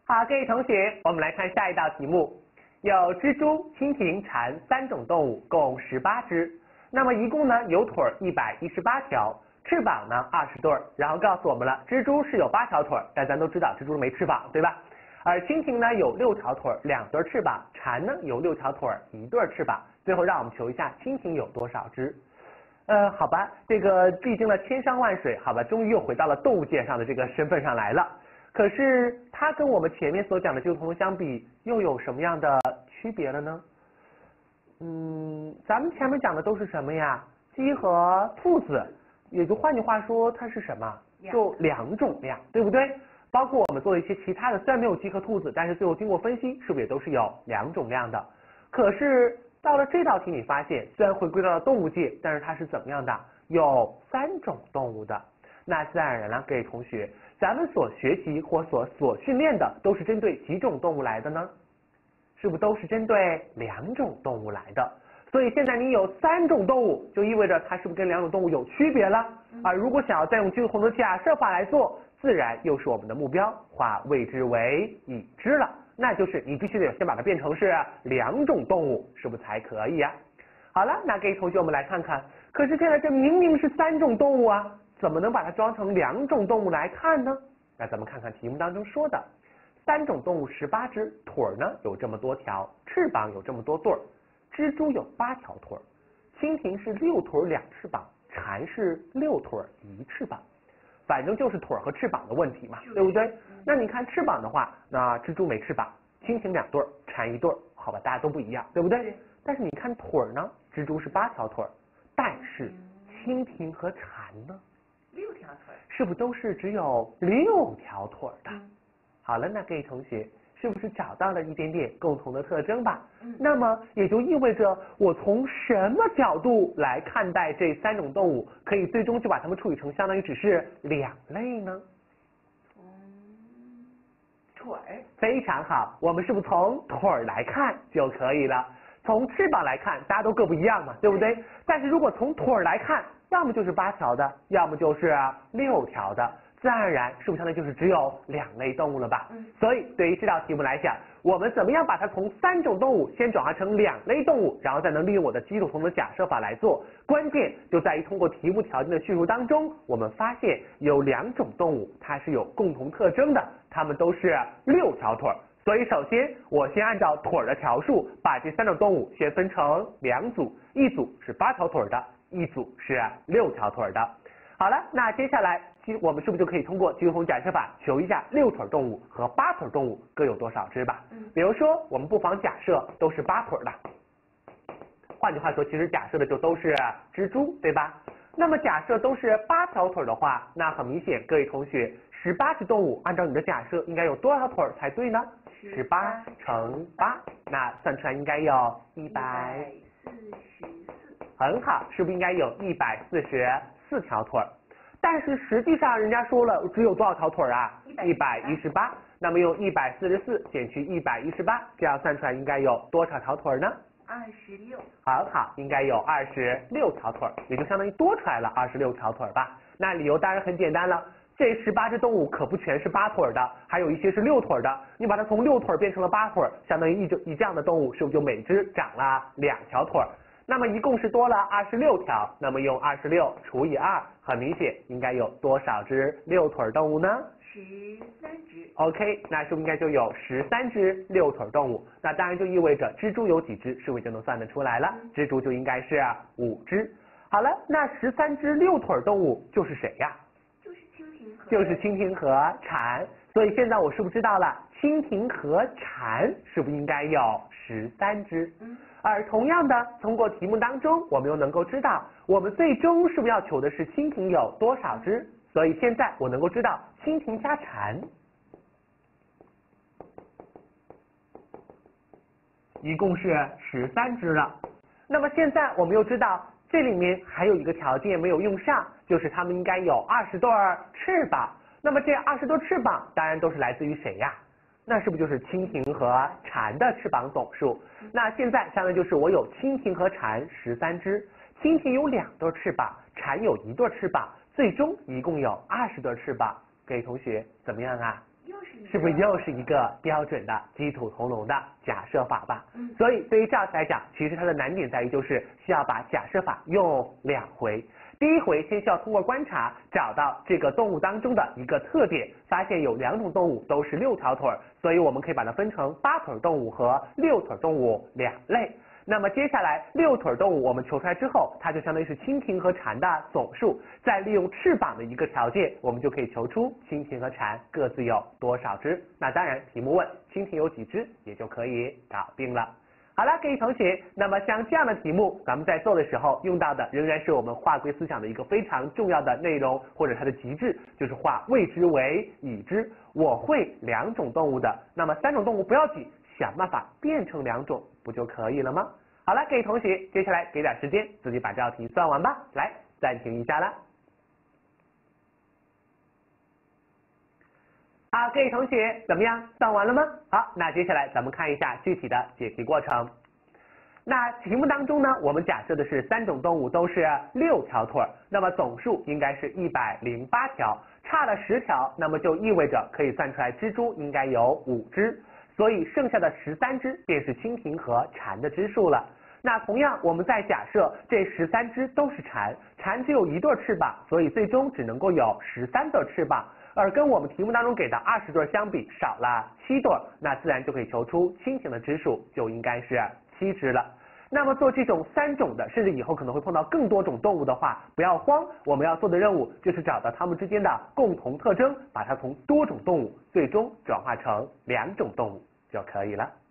好，各位同学，我们来看下一道题目。有蜘蛛、蜻蜓、蝉3种动物，共18只。那么一共呢有腿118条，翅膀呢20对。然后告诉我们了，蜘蛛是有8条腿，但咱都知道蜘蛛没翅膀，对吧？而蜻蜓呢有6条腿，2对翅膀；蝉呢有6条腿，1对翅膀。最后让我们求一下蜻蜓有多少只？好吧，这个历经了千山万水，好吧，终于又回到了动物界上的这个身份上来了。可是它跟我们前面所讲的这个动物相比，又有什么样的区别了呢？咱们前面讲的都是什么呀？鸡和兔子，也就换句话说，它是什么？就2种量，对不对？包括我们做的一些其他的，虽然没有鸡和兔子，但是最后经过分析，是不是也都是有2种量的？可是到了这道题，你发现虽然回归到了动物界，但是它是怎么样的？有3种动物的。那自然而然了，各位同学，咱们所学习或所训练的都是针对几种动物来的呢？是不是都是针对2种动物来的？所以现在你有3种动物，就意味着它是不是跟2种动物有区别了？而如果想要再用几个同的假设法来做，自然又是我们的目标，化未知为已知了。那就是你必须得先把它变成是2种动物，是不是才可以呀？好了，那各位同学我们来看看，可是现在这明明是3种动物啊，怎么能把它装成2种动物来看呢？那咱们看看题目当中说的，3种动物18只，腿呢有这么多条，翅膀有这么多对儿，蜘蛛有8条腿，蜻蜓是6腿2翅膀，蝉是6腿1翅膀。反正就是腿和翅膀的问题嘛，对不对？那你看翅膀的话，那蜘蛛没翅膀，蜻蜓2对，蝉1对，好吧，大家都不一样，对不对？但是你看腿呢，蜘蛛是8条腿，但是蜻蜓和蝉呢 6条腿， 是不是都是只有6条腿的？好了，那各位同学是不是找到了一点点共同的特征吧？那么也就意味着我从什么角度来看待这3种动物，可以最终就把它们处理成相当于只是2类呢？ 腿儿， 非常好，我们是不是从腿儿来看就可以了？从翅膀来看，大家都各不一样嘛，对不对？但是如果从腿儿来看，要么就是8条的，要么就是6条的。自然而然，是不是相当于就是只有2类动物了吧？所以对于这道题目来讲，我们怎么样把它从3种动物先转化成2类动物，然后再能利用我的基础同的假设法来做？关键就在于通过题目条件的叙述当中，我们发现有2种动物它是有共同特征的，它们都是6条腿。所以首先我先按照腿的条数，把这3种动物先分成2组，一组是8条腿的，一组是6条腿的。好了，那接下来我们是不是就可以通过基础同假设法求一下6腿动物和8腿动物各有多少只吧？比如说我们不妨假设都是8腿的，换句话说，其实假设的就都是蜘蛛，对吧？那么假设都是8条腿的话，那很明显，各位同学，18只动物，按照你的假设应该有多少腿才对呢？18乘8，那算出来应该有144。很好，是不是应该有144条腿？但是实际上人家说了只有多少条腿啊？118。那么用144减去118，这样算出来应该有多少条腿呢 ？26。 很好，应该有26条腿，也就相当于多出来了26条腿吧。那理由当然很简单了，这18只动物可不全是8腿的，还有一些是6腿的。你把它从6腿变成了8腿，相当于一这样的动物是不是就每只长了2条腿？那么一共是多了26条，那么用26除以2，很明显应该有多少只6腿动物呢 ？13只。 OK， 那是不是应该就有13只6腿动物？那当然就意味着蜘蛛有几只，是不是就能算得出来了？蜘蛛就应该是5只。好了，那13只6腿动物就是谁呀？就是蜻蜓和蝉。所以现在我是不是知道了蜻蜓和蝉是不是应该有13只？而同样的，通过题目当中，我们又能够知道，我们最终是不是要求的是蜻蜓有多少只？所以现在我能够知道蜻蜓加蝉一共是13只了。那么现在我们又知道这里面还有一个条件没有用上，就是它们应该有20对翅膀。那么这20对翅膀当然都是来自于谁呀？那是不是就是蜻蜓和蝉的翅膀总数？那现在相当于就是我有蜻蜓和蝉13只，蜻蜓有2对翅膀，蝉有1对翅膀，最终一共有20对翅膀。各位同学怎么样啊？ 是不是又是一个标准的鸡兔同笼的假设法吧？ 嗯。 所以对于这道题来讲，其实它的难点在于就是需要把假设法用2回。第一回先需要通过观察找到这个动物当中的一个特点，发现有2种动物都是6条腿，所以我们可以把它分成8腿动物和6腿动物2类。那么接下来6腿动物我们求出来之后，它就相当于是蜻蜓和蝉的总数，再利用翅膀的一个条件，我们就可以求出蜻蜓和蝉各自有多少只。那当然题目问蜻蜓有几只也就可以搞定了。好了，各位同学，那么像这样的题目，咱们在做的时候用到的仍然是我们划归思想的一个非常重要的内容，或者它的极致，就是化未知为已知。我会2种动物的，那么3种动物不要紧，想办法变成2种，不就可以了吗？好了，各位同学，接下来给点时间自己把这道题算完吧。来，暂停一下啦。好，各位同学怎么样？算完了吗？好，那接下来咱们看一下具体的解题过程。那题目当中呢，我们假设的是3种动物都是6条腿，那么总数应该是108条，差了10条，那么就意味着可以算出来蜘蛛应该有5只，所以剩下的13只便是蜻蜓和蝉的只数了。那同样，我们再假设这13只都是蝉，蝉只有1对翅膀，所以最终只能够有13对翅膀。而跟我们题目当中给的20对相比少了7对，那自然就可以求出蜻蜓的只数就应该是7只了。那么做这种3种的，甚至以后可能会碰到更多种动物的话，不要慌，我们要做的任务就是找到它们之间的共同特征，把它从多种动物最终转化成2种动物就可以了。